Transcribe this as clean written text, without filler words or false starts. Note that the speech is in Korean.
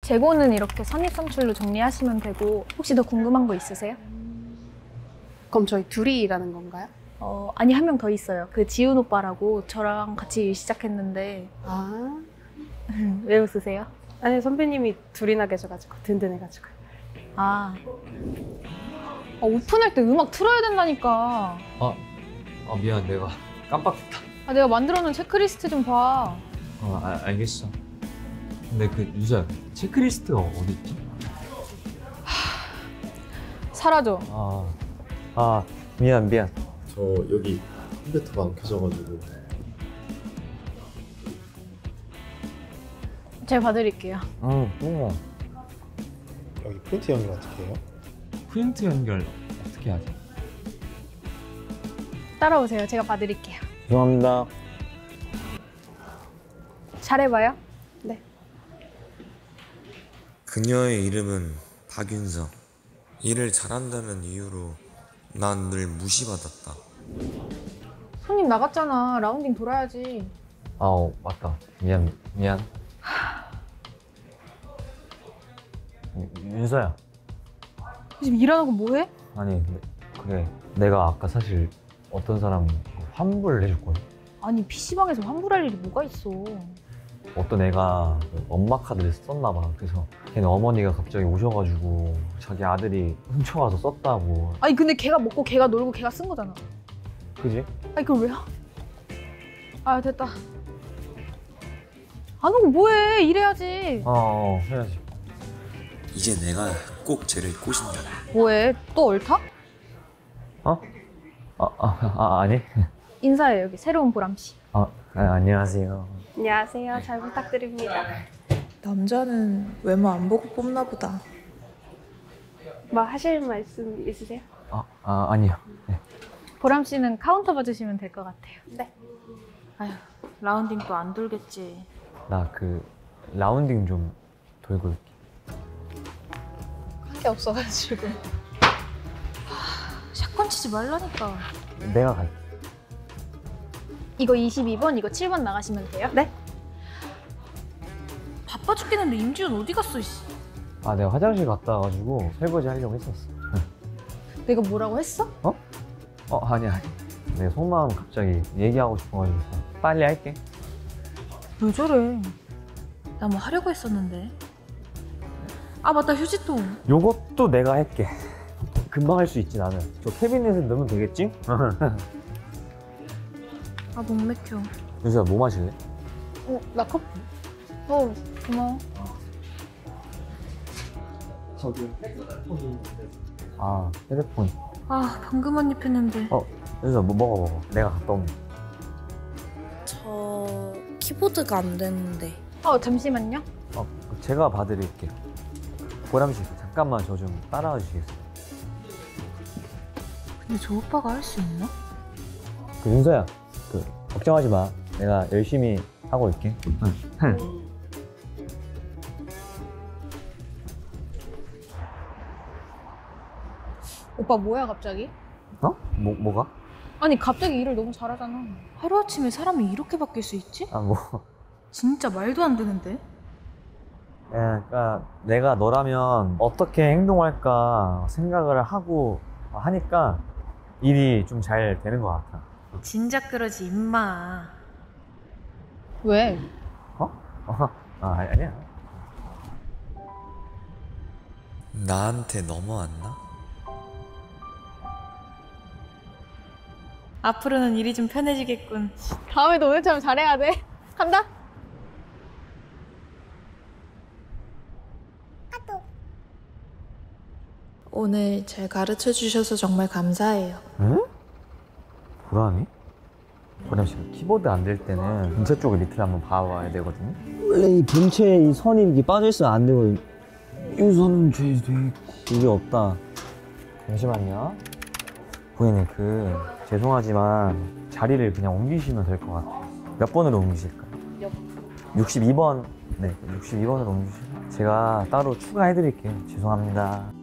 재고는 이렇게 선입선출로 정리하시면 되고 혹시 더 궁금한 거 있으세요? 그럼 저희 둘이 일하는 건가요? 아니 한 명 더 있어요. 그 지훈 오빠라고 저랑 같이 일 시작했는데 아, 왜 웃으세요? 아니 선배님이 둘이나 계셔가지고 든든해가지고. 오픈할 때 음악 틀어야 된다니까. 미안, 내가 깜빡했다. 내가 만들어놓은 체크리스트 좀 봐. 알겠어. 근데 그 유자, 체크리스트가 어디 있지? 사라져. 미안. 저 여기 컴퓨터가 안 켜져가지고. 제가 봐드릴게요. 똥아. 여기 프린트 연결 어떻게 해요? 프린트 연결 어떻게 하지? 따라오세요. 제가 봐드릴게요. 죄송합니다. 잘해봐요. 네. 그녀의 이름은 박윤서. 일을 잘한다는 이유로 난 늘 무시받았다. 손님 나갔잖아. 라운딩 돌아야지. 맞다. 미안. 윤서야. 지금 일 안 하고 뭐해? 아니, 그게 내가 아까 사실 어떤 사람 환불을 해줬거든. 아니 PC방에서 환불할 일이 뭐가 있어. 어떤 애가 엄마 카드를 썼나 봐. 그래서 걔네 어머니가 갑자기 오셔가지고 자기 아들이 훔쳐가서 썼다고. 아니 근데 걔가 먹고 걔가 놀고 걔가 쓴 거잖아. 그지? 아니 그걸 왜? 됐다. 안 오고 뭐해. 일해야지. 해야지. 이제 내가 꼭 쟤를 꼬신다. 뭐해? 또 옳다? 아니. 인사해. 여기 새로운 보람씨. 안녕하세요. 안녕하세요. 잘 부탁드립니다. 남자는 외모 안 보고 뽑나 보다. 뭐 하실 말씀 있으세요? 아니요. 네. 보람씨는 카운터 봐주시면 될 것 같아요. 네. 아휴, 라운딩 또 안 돌겠지. 나 그 라운딩 좀 돌고 올게. 할 게 없어가지고. 샷건 치지 말라니까. 내가 갈게. 이거 22번, 이거 7번 나가시면 돼요? 네. 바빠 죽겠는데 임지훈 어디 갔어, 씨. 내가 화장실 갔다 와가지고 설거지 하려고 했었어. 내가 뭐라고 했어? 아니야. 내 속마음 갑자기 얘기하고 싶어가지고 빨리 할게. 왜 저래? 나 뭐 하려고 했었는데. 맞다, 휴지통. 요것도 내가 할게. 금방 할 수 있지, 나는. 저 캐비넷에 넣으면 되겠지? 못 맥혀. 윤수야, 뭐 마실래? 나 커피. 고마워. 휴대폰. 방금 한 입 했는데. 윤수야, 뭐 먹어. 내가 갔다 오면. 저 키보드가 안 되는데. 잠시만요. 제가 봐드릴게요. 보람씨, 잠깐만 저 좀 따라와 주시겠어요? 근데 저 오빠가 할 수 있나? 윤서야, 걱정하지 마. 내가 열심히 하고 올게. 오빠 뭐야 갑자기? 뭐가? 아니 갑자기 일을 너무 잘하잖아. 하루아침에 사람이 이렇게 바뀔 수 있지? 진짜 말도 안 되는데? 그러니까 내가 너라면 어떻게 행동할까 생각을 하고 하니까 일이 좀 잘 되는 것 같아. 진작 그러지 임마. 왜? 아니야. 나한테 넘어왔나? 앞으로는 일이 좀 편해지겠군. 다음에도 오늘처럼 잘해야 돼. 간다. 오늘 잘 가르쳐 주셔서 정말 감사해요. 응? 보람이? 보람씨, 키보드 안 될 때는 본체 쪽을 밑을 한번 봐봐야 되거든요. 원래 이 본체에 이 선이 이렇게 빠져있으면 안 되고, 이 선은 돼 있고 이게 없다. 잠시만요. 고객님, 죄송하지만 자리를 그냥 옮기시면 될 것 같아요. 몇 번으로 옮기실까요? 62번. 네, 62번으로 옮기시면 제가 따로 추가해드릴게요. 죄송합니다.